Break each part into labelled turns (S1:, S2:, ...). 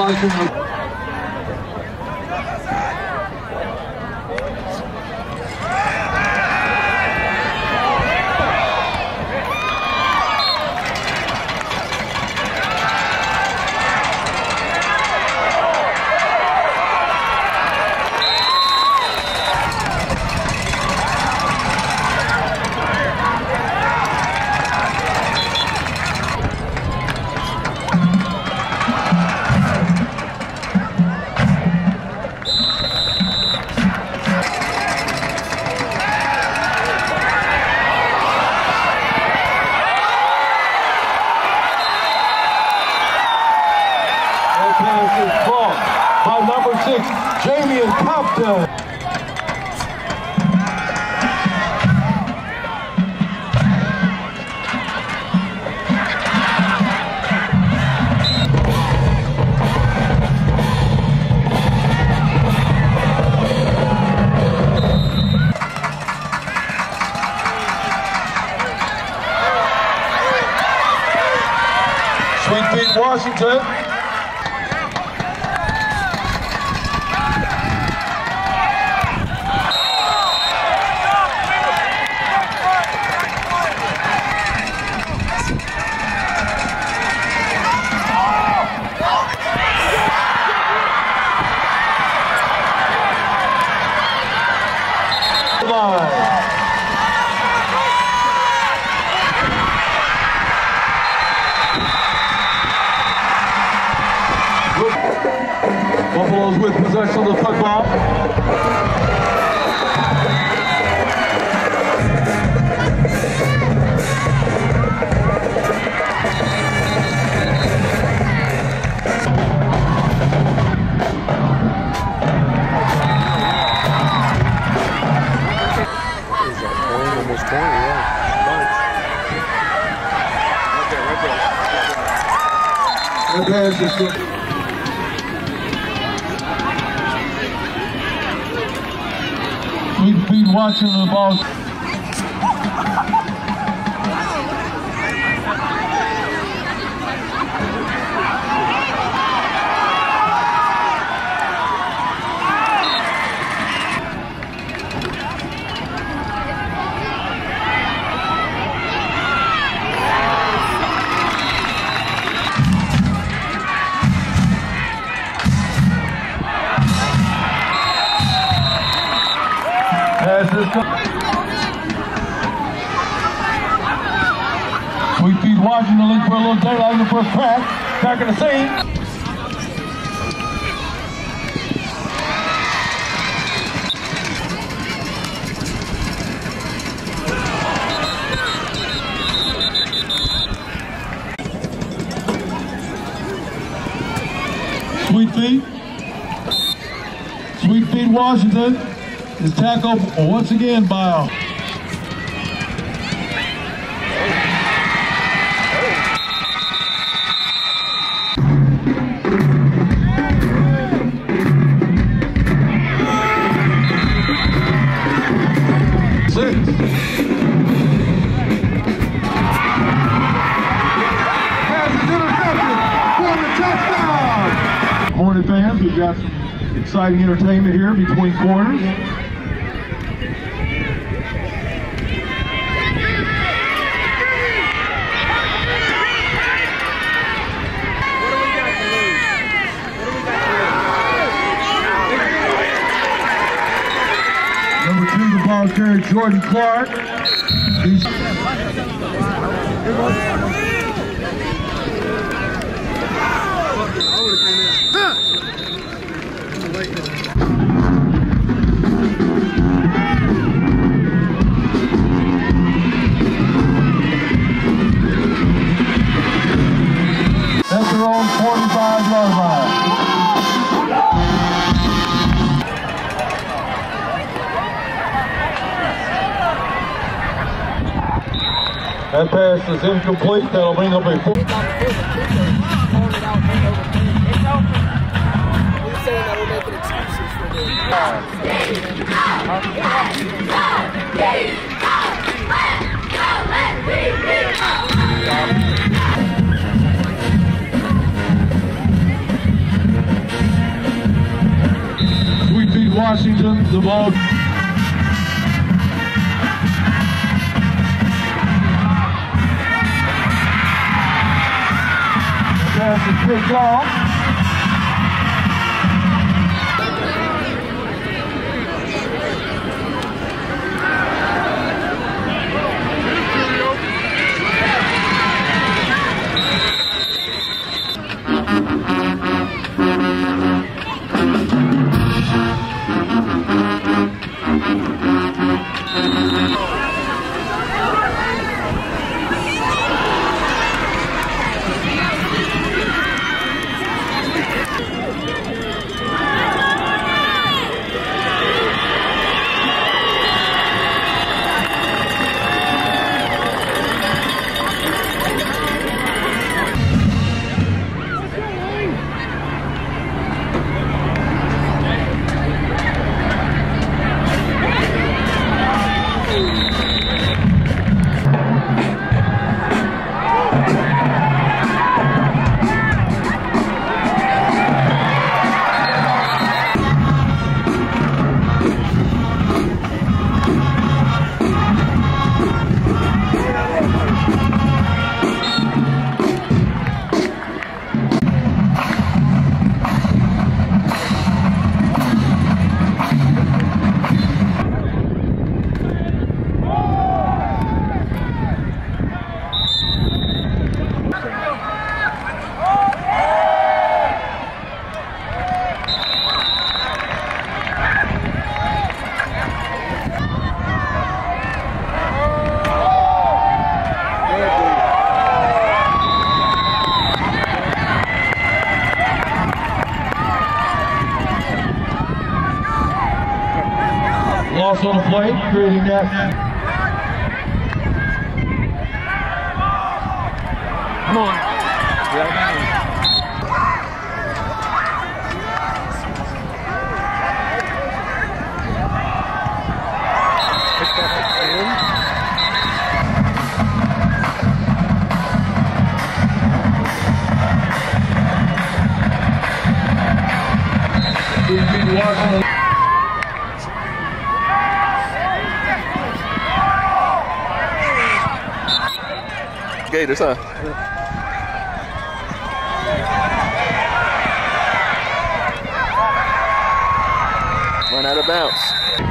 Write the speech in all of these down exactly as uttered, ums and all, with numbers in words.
S1: Washington. By number six, Jamie and Compton. Sweet Pete, Washington. Buffaloes with possession of the football.
S2: Almost twenty, yeah. Right there, right there.
S1: That pass is good. Sweet Pete watching the ball. Sweet Pete Washington looking for a little daylight, looking for a crack. Back in the scene. Sweet Pete. Sweet Pete Washington is tackled once again by six. Pass is intercepted for the touchdown. Hornet fans, we've got some exciting entertainment here between quarters. Number two, the ball carried Jordan Clark. He's at their own forty-five yard line. That pass is incomplete. That'll bring up a four. ball. Pass is picked off. Loss on the plate, creating that. Come on.
S2: Gators, huh? Run out of bounds.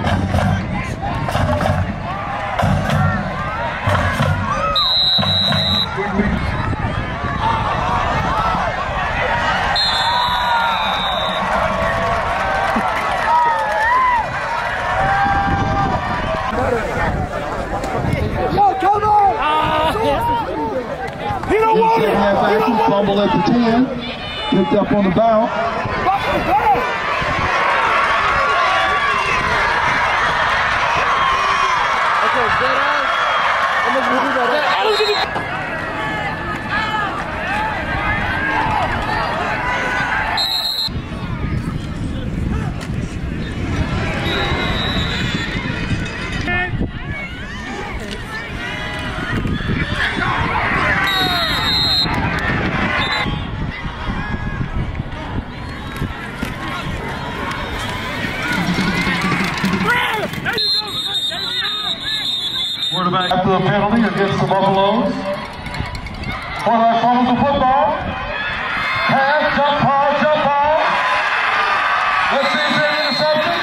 S1: Fumble at the ten, picked up on the bounce. Quarterback after the penalty against the Buffaloes. Quarterback fumbles the football. Pass, jump ball, jump ball. Let's see if they're intercepted.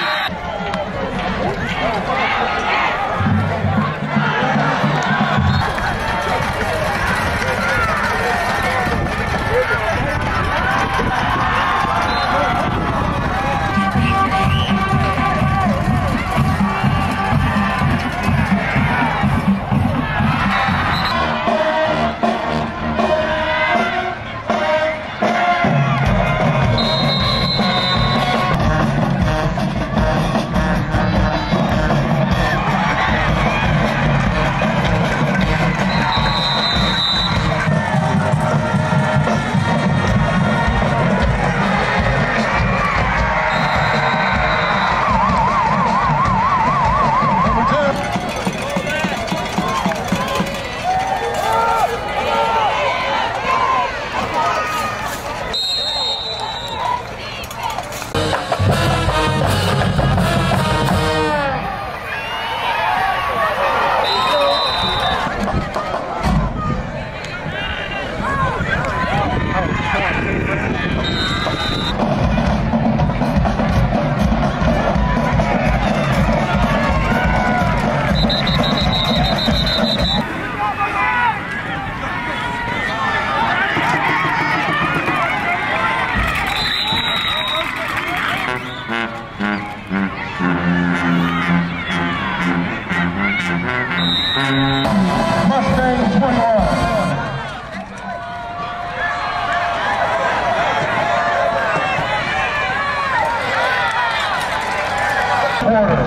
S1: Mustangs twenty-one. Porter.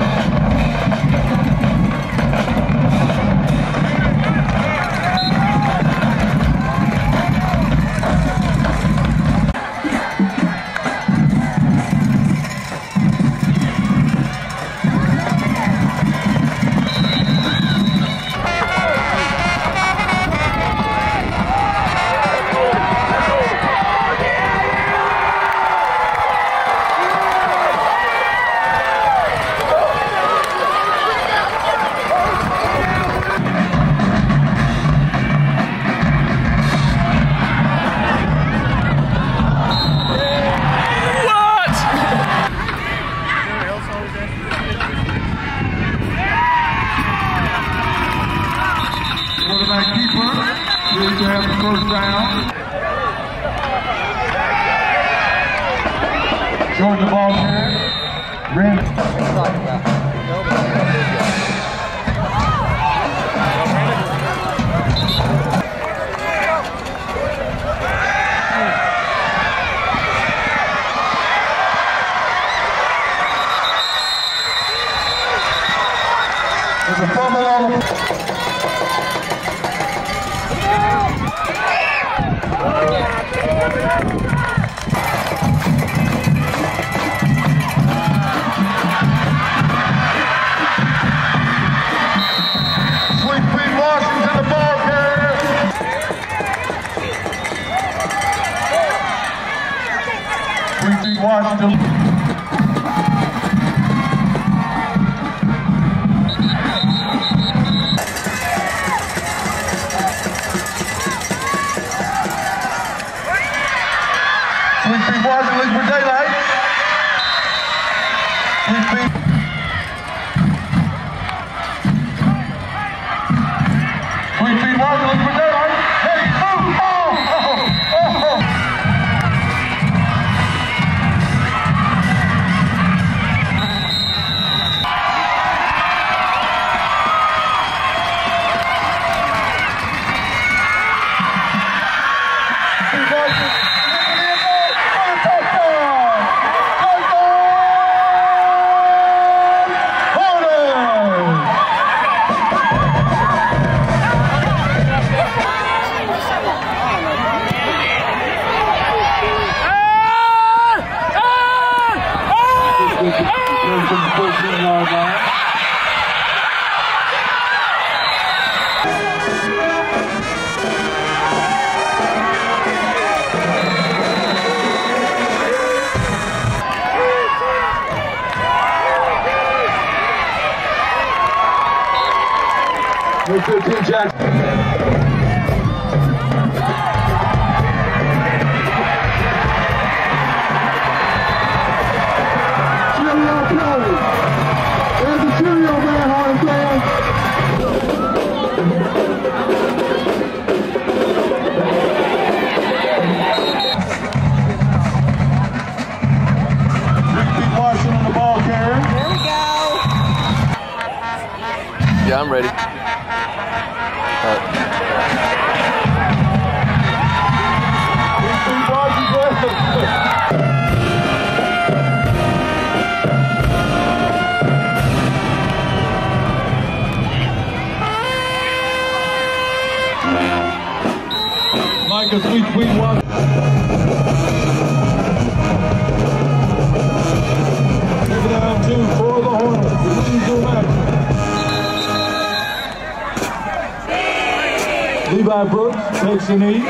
S1: Quarterback keeper, pleased to have the first down. Georgia ball carrier, Ren. There's a fumble on the Washington. Sweet Pete Washington leads for daylight. Sweet Pete. Sweet Pete Washington leads for daylight. Hey, oh, oh, oh, oh. fifteen Jackson. Cheerio play. There's the Cheerio man, Harlem fans. Repeat Washington on the ball carrier.
S3: There we go.
S2: Yeah, I'm ready.
S1: Micah Sweet Sweet one. Give it down two for the Hornets. The Leads are back. Levi Brooks takes the knee.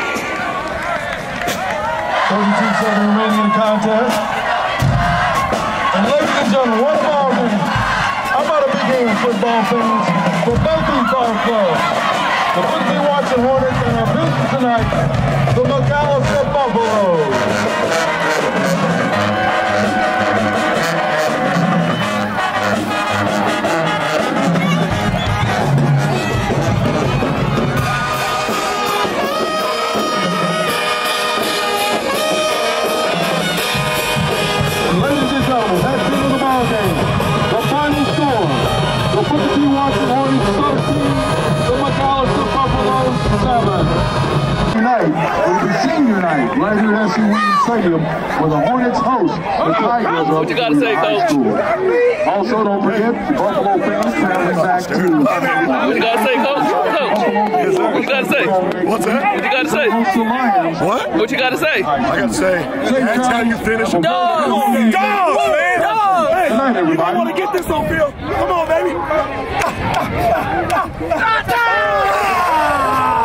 S1: thirty-two seconds remaining in the contest. And ladies and gentlemen, what a ball game. How about a big hand, football fans, for both these ball clubs? The Woodley Watson Hornets and our visitors tonight, the McAllister Buffaloes. Ladies and gentlemen, that's the end of the ball game. The final score, the Woodley Watson Hornets thirteen. tonight will be senior night right here at S C Williams Stadium where the Hornets host the Tigers of
S2: What you gotta say,
S1: high
S2: Coach?
S1: school. Also, don't forget the Buffalo fans traveling back to.
S2: What you gotta say, Coach? Coach, what you gotta say?
S3: What's that?
S2: What you gotta say?
S3: What?
S2: What you gotta say?
S3: I gotta say, that's how you finish. Dogs!
S2: Dogs,
S3: man! Dogs! Hey,
S1: Good night, everybody.
S3: I want to get this on film. Come on, baby.